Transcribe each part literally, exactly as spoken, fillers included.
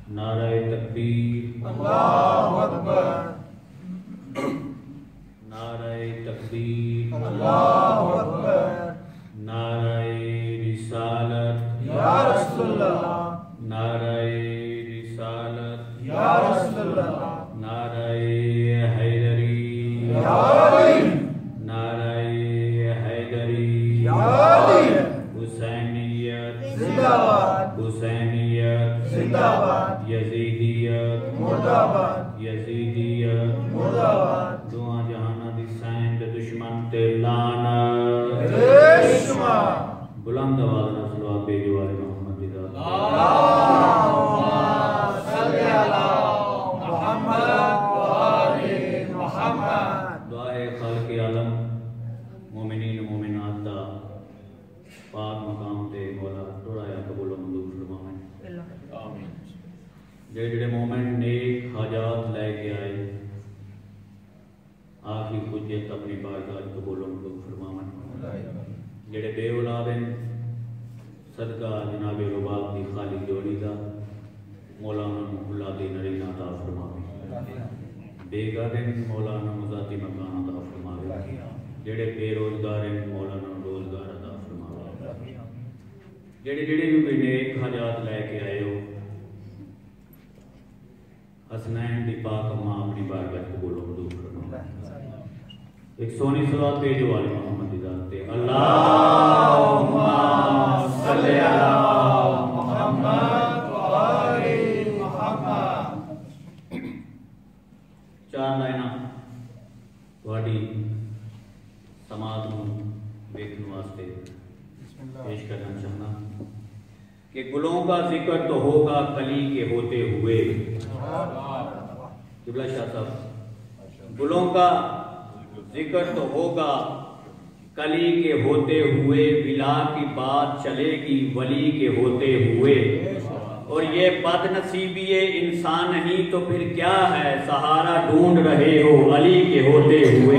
नारे तकबीर, अल्लाहु अकबर, नारे तकबीर, अल्लाहु अकबर, नारे रिसालत, या रसूलल्लाह, नारे रिसालत, या रसूलल्लाह, नारे हैदरी, या अली, नारे हैदरी, या अली, हुसैनियत जिंदाबाद, हुसैनियत जिंदाबाद, यजीदियत मुर्दाबाद, यजीदियत मुर्दाबाद, दुआ जहाना दी सैन ते दुश्मन ते लानत। रेशमा, बुलंद आवाज़ नाल सलवात भेजो वाले मोहम्मद दी ज़ात। अल्लाहुम्मा सल्ली अला मुहम्मद व आले मुहम्मद। दुआए खालिक़ आलम मोमिनीन मोमिनात दा पाक मकाम ते मौला थोड़ा या कबूल व मंजूर फरमावे। आमीन। जेड़े जेड़े मोमिन नेक हाजात लेके आए आखिर हुज्जत अपनी बारगाह च कबूल व मंजूर फरमावे। जेड़े बे औलाद हैं सदका जनाब रुबाब दी खाली जोड़ी दा मौला उन्होंने औलादी नरीना अता फरमावे। बेघर हैं मौला उन्होंने ज़ाती मकान अता फरमावे। जेड़े बेरोजगार हैं मौला उन्होंने रोजगार अता फरमावे। जेड़े जेड़े भी कोई नेक हाजात लैके आए हो हसनैन दी पाक अम्मा अपनी बारगाह च कबूल व मंजूर फरमावे। एक सोनी सलात भेजो वाले मोहम्मद दी ज़ात ते। अल्लाहुम्मा सल्ली अला मुहम्मद व आले मुहम्मद। चार लाइना तुहाडी समाज नूं देखने वास्ते पेश करना चाहना कि गुलों का जिक्र तो होगा कली के होते हुए। किबला शाह साहब, गुलों का जिक्र तो होगा कली के होते हुए, बिला की बात चलेगी वली के होते हुए। और ये बदनसीबी इंसान नहीं तो फिर क्या है, सहारा ढूंढ रहे हो अली के होते हुए।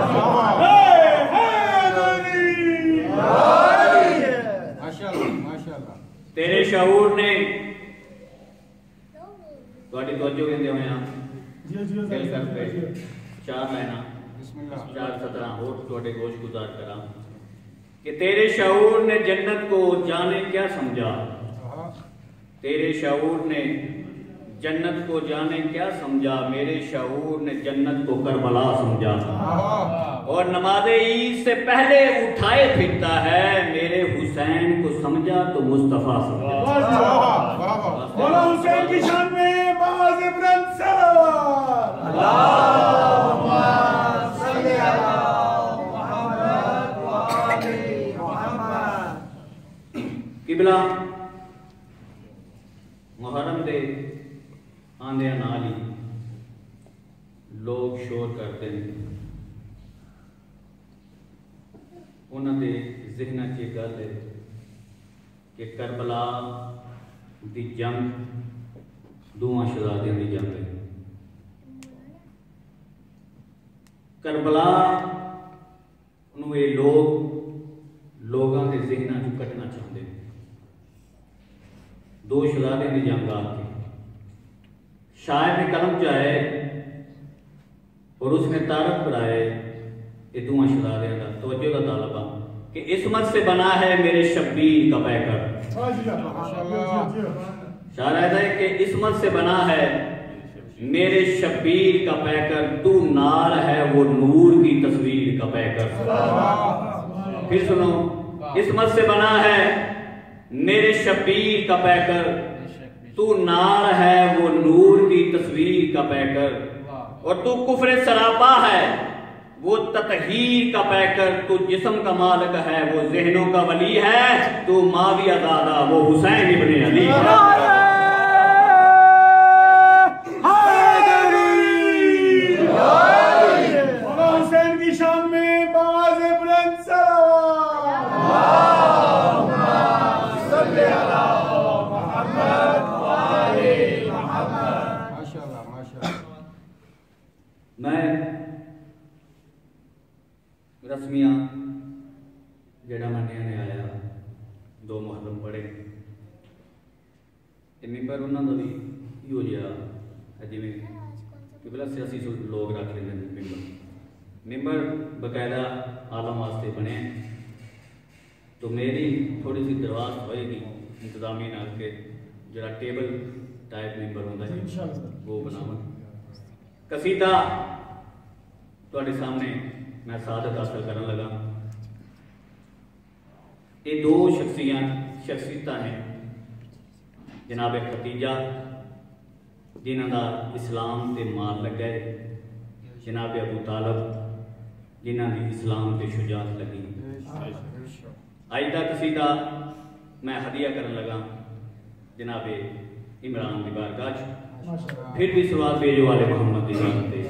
तेरे शऊर ने थोड़ी तवज्जो कहते हुए दिल कर पे चार लाइना चार सत्रह और थोड़े गोश गुजार करा कि तेरे शऊर ने जन्नत को जाने क्या समझा। तेरे शऊर ने जन्नत को जाने क्या समझा, मेरे शऊर ने जन्नत को करबला समझा। और नमाज़े ईद से पहले उठाए फिरता है, मेरे हुसैन को समझा तो मुस्तफा समझा। मौला हुसैन की शान में बाज़ बुलंद सलावत। अल्लाहुम्मा सल्ली अला मुहम्मद व आले मुहम्मद। किबला मुहर्रम दे आंदे नाल ही लोग शोर करते हैं, उन्होंने ज़हना च गल है कि करबला दी जंग दोवां शहजादियां दी जंग है। करबला नूं ये लोग लोगों के ज़हना च कटना चाहते हैं। दो शहजादियां दी जंग आके शायर ने कलम चाहे और उसने तारफ कराए ये दोवां शहजादियां का तवज्जो का तालबा कि इसमत से बना है मेरे शब्बीर का पैकर। शायर है कि इसमत से बना है मेरे शब्बीर का पैकर, तू नार है वो नूर की तस्वीर का पैकर। फिर सुनो, इसमत से बना है मेरे शब्बीर का पैकर, तू नार है वो नूर की तस्वीर का पैकर। और तू कुफ्र सरापा है वो ततहीर का पैकर, तू जिस्म का मालिक है वो ज़हनों का वली है, तू माविया दादा वो हुसैन इब्ने अली है। हुसैन की शान में बाज़ बुलंद मैं रस्मियां जेड़ा मनिया ने आया दो मुहर्रम पढ़े मिंबर उन्होंने भी यो जिहा जिवें किबला सियासी लोग रख लेंगे मैंबर मैंबर बकायदा आलम वास्ते बने। तो मेरी थोड़ी सी दरवास्त होएगी इंतजामी नाल के जरा टेबल टाइप मैंबर होता है वो बनाव। कसीदा तुहाडे सामने मैं सादत हासिल करन लगा। ये दो शख्सियां शख्सियत हैं जनाब खतीजा जिन्हां दा इस्लाम ते माल लग गए, जनाब अबू तालब जिन्हां दी इस्लाम ते शुजात लगी। अज का कसीदा मैं हदिया करन लगा जनाब इमरान दी बारगाह च। फिर भी सवाल भेजो वाले मोहम्मद दी जात ते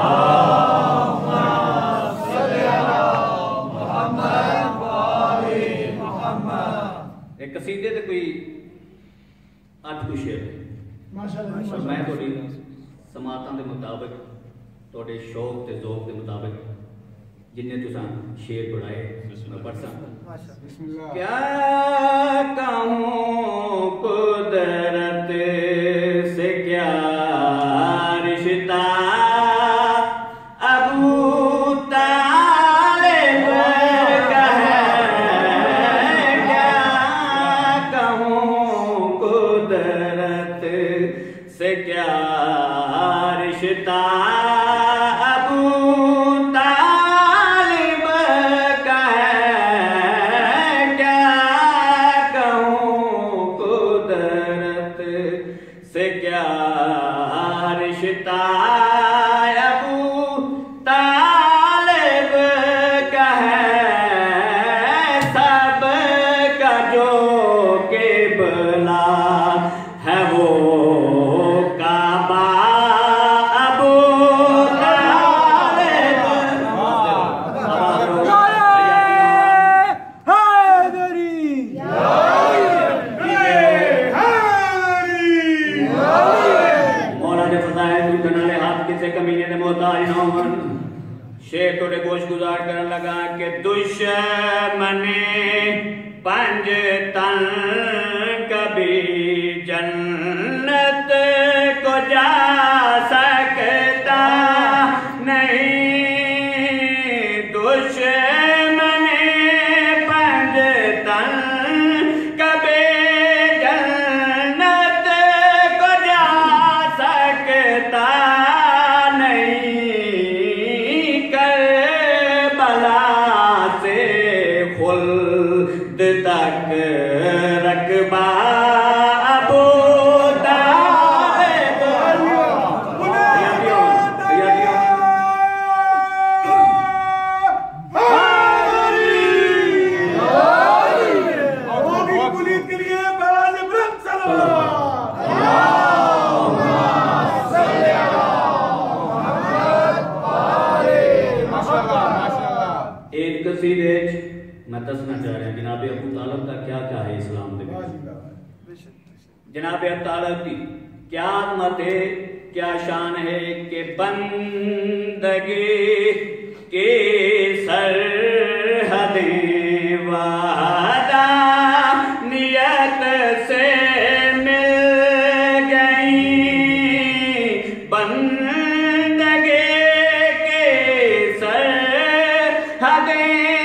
एक कसीदे ते कोई अठ कुछ शेर और मैं थोड़ी समातां दे मुताबिक थोड़े शौक ते ज़ौक के मुताबिक जिन्ने तुसां शेर पढ़ाए मैं पढ़सा। क्या कहूँ कुदरत से क्या रिश्ता अबू तालिब का है। क्या कहूँ कुदरत से क्या रिश्ता शेर थोड़े गोश गुजार करन लगा कि दुश्मने पंज तन कभी जन्नत को जा सकता नहीं। दुश्मने पंज तन कभी जन्नत को जा सकता तक रकबा अबू तालिब। के लिए बराज बुलंद एक कसीदे मैं दसना चाह रहा जनाब अबू तालब का क्या क्या है इस्लाम दे विच। जनाब अबू तालब की क्या अज़मत है, क्या शान है कि बंदगी के सरहदें वादा नियत से मिल गई। बंदगी के सरहदें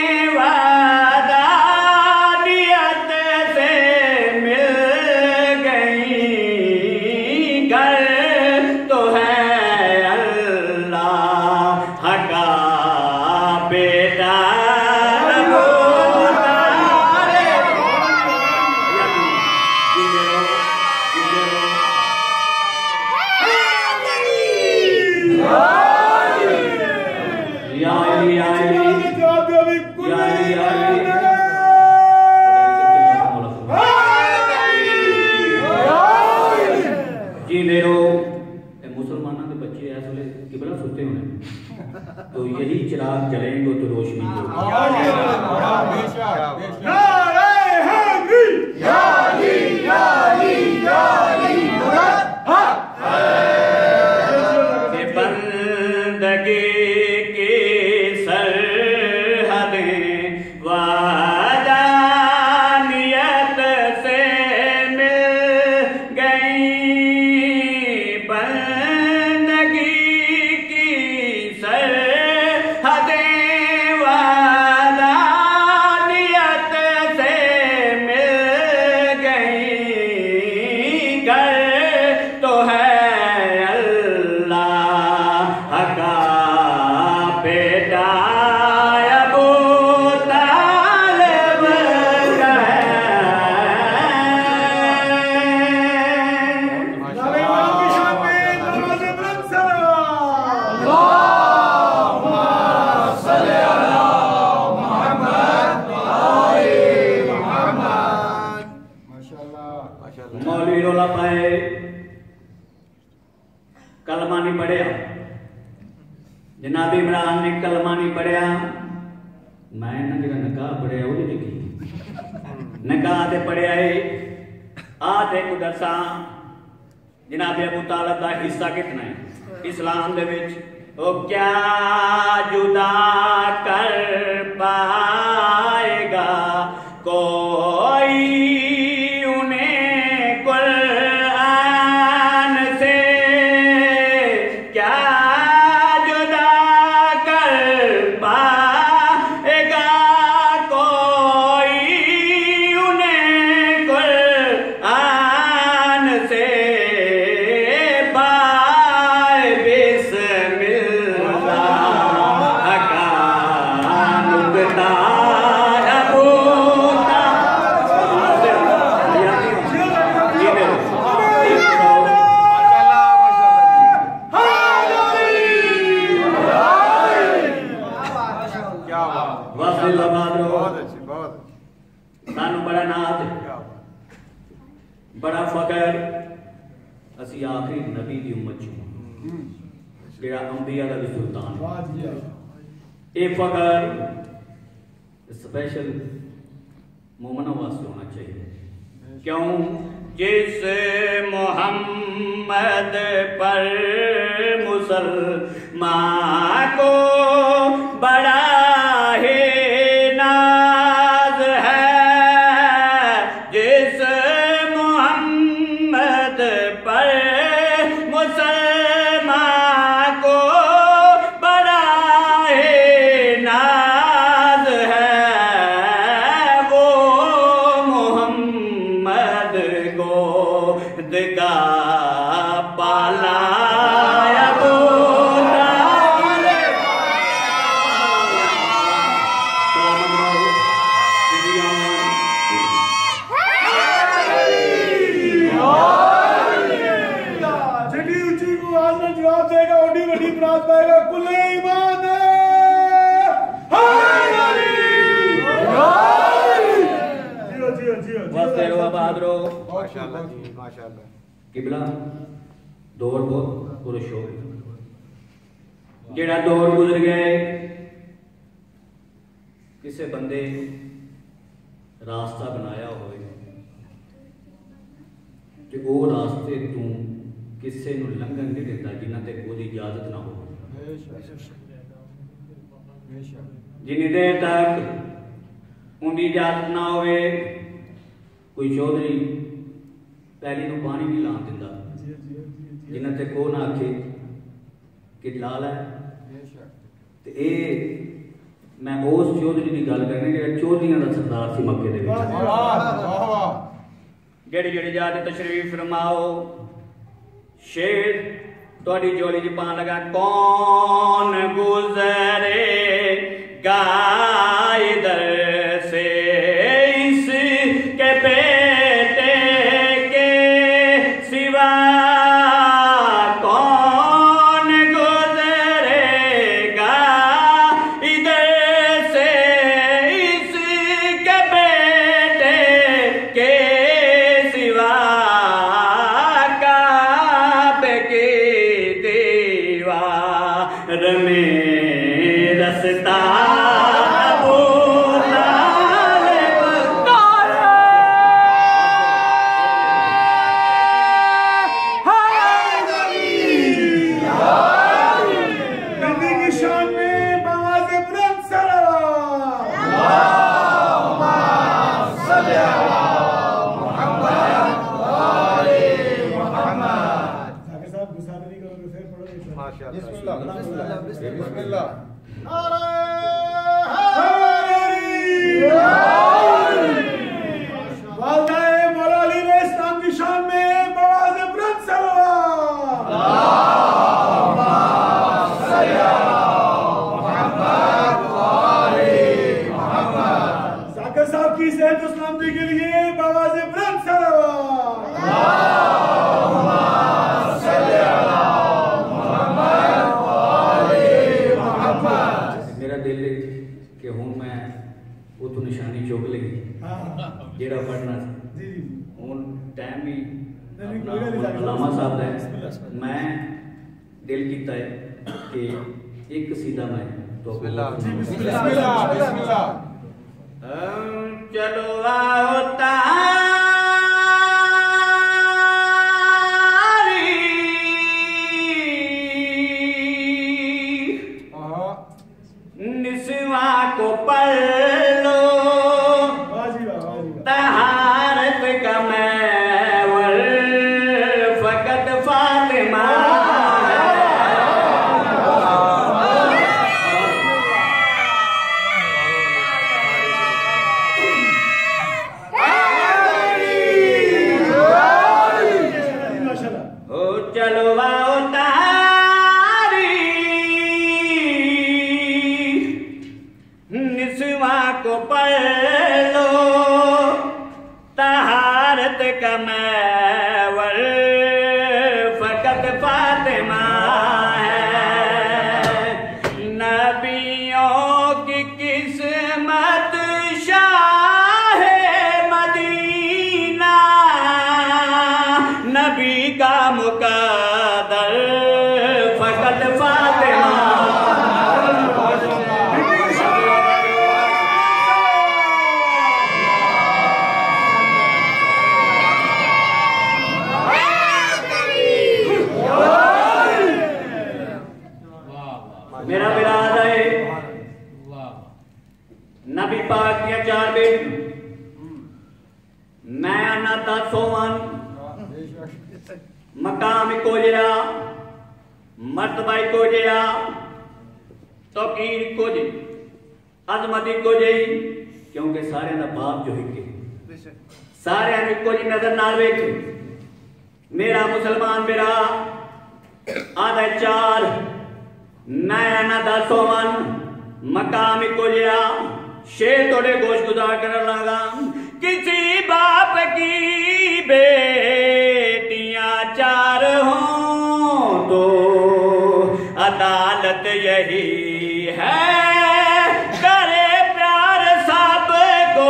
तो यही चिराग जलेंगे तो रोशनी बंदगी के सरहदें वादा नियत से मिल गई। कलमा नहीं पढ़िया, जनाब इमरान ने कलमा नहीं पढ़िया, मैं ना जो निकाह पढ़िया वो की निकाह ते पढ़िया है आ ते को दसा जनाब अबू तालिब दा हिस्सा कितना है इस्लाम दे विच। ओ क्या जुदा कर पाएगा कोई उन्हें कुरान से, क्या जुदा कर पाएगा कोई उन्हें कुरान से। बाय बिस्मिल्लाह का नुक्ता बड़ा फकर असी आखिरी नबी की उम्मत चो जेड़ा अंबिया का भी सुल्तान ये फकर स्पेशल मोमना वास्ते होना चाहिए। क्यों? जिस मोहम्मद पर मुसलमान को बड़ा है नाज है, जिस मोहम्मद पर मुसलमान को बड़ा है नाज है, वो मोहम्मद गोद का पाला किबला दौर बहुत पुरुष हो जेड़ा दौर गुजर गए किसी बंदे रास्ता बनाया होए कि वो रास्ते तू किसी नूं लंघन नहीं देता जिन्ना तक वो इजाजत ना हो। जिन्नी देर तक उनकी इजाजत ना होए कोई चौधरी पहली नूं पानी नहीं लान दिंदा जिन्ना तक वो ना आखे कि लाल है। ते ए मैं उस चौधरी की गल करनी जेड़ा चौधरियां दा सरदार सी मक्के दे विच। जेड़ी जेड़ी जात तशरीफ फरमाओ शेर तुहाडी जोड़ी च पान लगा। कौन गुजरेगा इधर से इसके बेटे के सिवा, कौन गुजरेगा इधर से इसके बेटे के सिवा, काबे की दीवार में रस्ता जेड़ा पढ़ना हूँ टाइम भी अलामा साहब है। मैं दिल कीता है कि एक सीधा मैं तो बिस्मिल्लाह बिस्मिल्लाह बिस्मिल्लाह चलो आओ निस्वा को पढ़ लो तहारत का मैवर फकत फातिमा ओ चलो आओ निस्वा को पढ़ लो तहारत का मैवर फकत फातिमा है नबियों की किस्मत शाह मदीना नबी का मुकद्दर फकत फातिमा मेरा विराद है नबी पाक दिया चार बेट मैं आना सोवन मकाम को जरा मर्तबा को जरा तौकीर को जी अजमती को जी क्योंकि सारे का बाप जो है सारे को जी नजर ना वेखे मेरा मुसलमान मेरा आधा चार नया दसोवन मकाम को लिया शेर थोड़े गोश गुजार कर लगा किसी बाप की बेटियां चार हों तो अदालत यही है करे प्यार सबको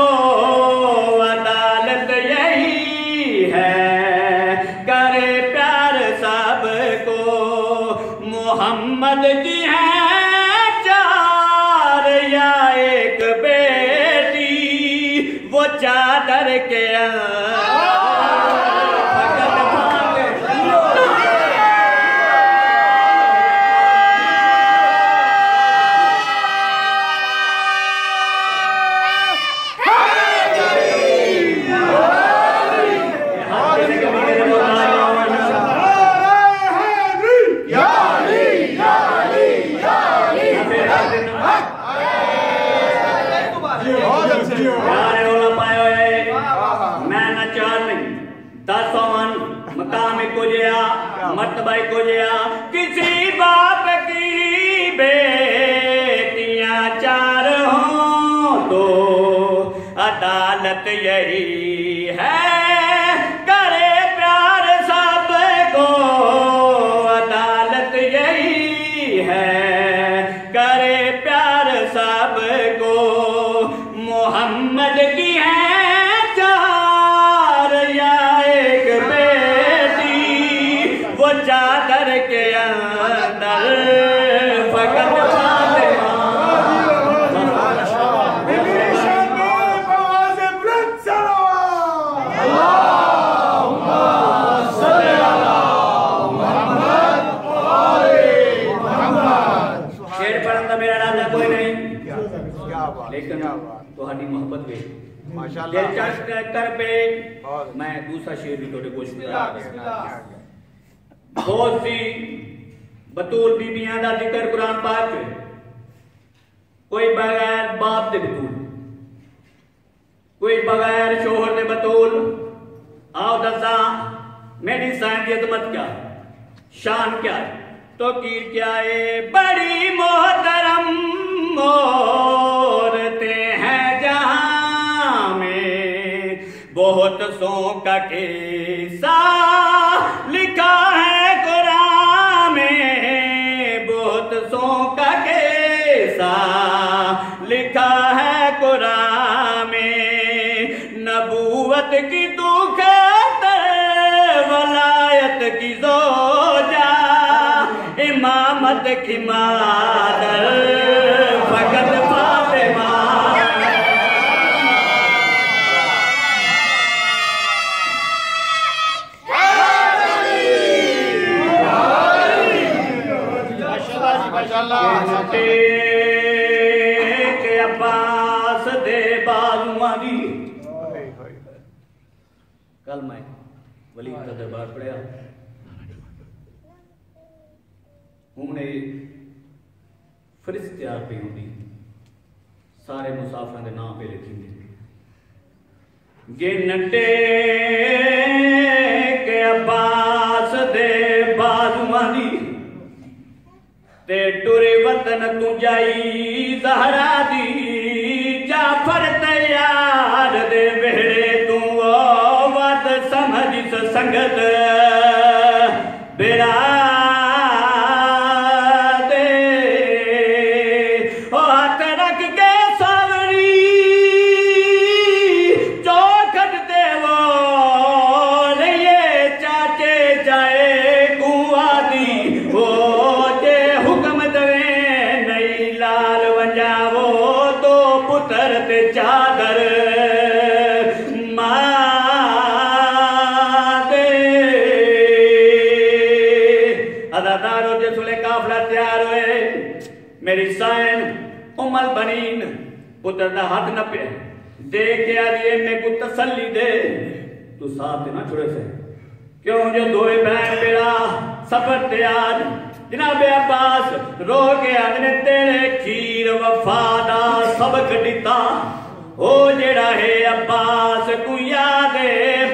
अदालत यही है करे प्यार सबको मोहम्मद की है चार या एक बेटी वो चादर के मकाम को लिया मर्तबा को लिया किसी बाप की बेटियां चार हों तो अदालत यही है करे प्यार सबको अदालत यही है करे प्यार सबको मोहम्मद की है चादर के अंदर फकत फातिमा शेर पढ़ने मेरा राजा कोई नहीं लेकिन तुम्हारी मोहब्बत में दिलचस्प कर पे मैं दूसरा शेर भी थोड़े कोशिश बहुत सी बतूल बीबियां का जिक्र कुरान पाक कोई बगैर बाप दे बतूल कोई बगैर शोहर दे बतूल आओ दसा मेरी साइंस मत क्या शान क्या है तो कीर क्या है बड़ी मोहतरम औरतें हैं जहां में बहुत सौ का किस्सा लिखा है कुरान में बहुत सौ का किस्सा लिखा है कुरान में नबूवत की दुखत वलायत की जोजा उम्मत की मादर फकत फातिमा। के अब्बास दे बाजुआ दी। कल मैं वली का दरबार पढ़िया हमने फरिश्त तैयार पे होंगी सारे मुसाफिर के नाम पे लिखी गिनटे के अब्बास दे बाजुआ दी ते टुरे वतन तू जाई ज़हरा दी जाफर तैयार दे बेड़े तू वत समझ संगत बेड़ा दे ओ हाथ रख के सावरी चौखट दे वो ये चाचे जाए कुआ दी वो पुत्र ते चादर मादे अदादारो जिसले काफला तैयार हुए मेरी साइन उमल बनीन पुत्र दा हाथ न पे दे के आदिए में को तसल्ली दे तू साथ ना छोड़े से क्यों जो दोए बहन मेरा सफर तैयार जनाबे अब्बास रो के आदने तेरे खीर वफादा सबक दिता ओ जेड़ा है अब्बास को याद है